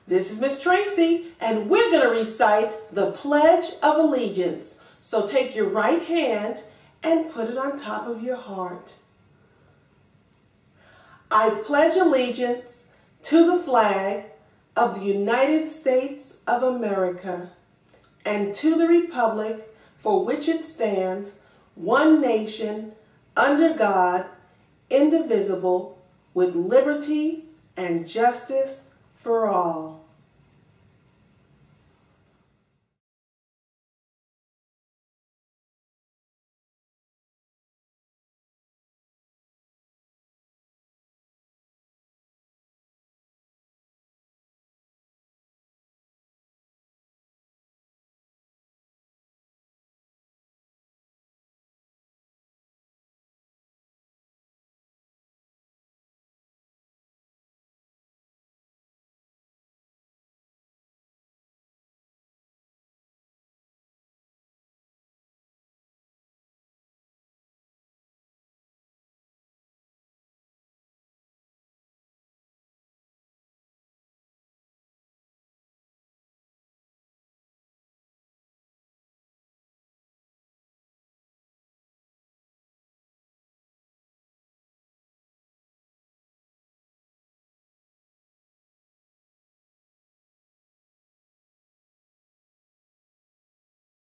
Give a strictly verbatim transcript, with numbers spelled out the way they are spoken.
This is Miss Tracy, and we're going to recite the Pledge of Allegiance. So take your right hand and put it on top of your heart. I pledge allegiance to the flag of the United States of America and to the republic for which it stands, one nation, under God, indivisible, with liberty and justice for all.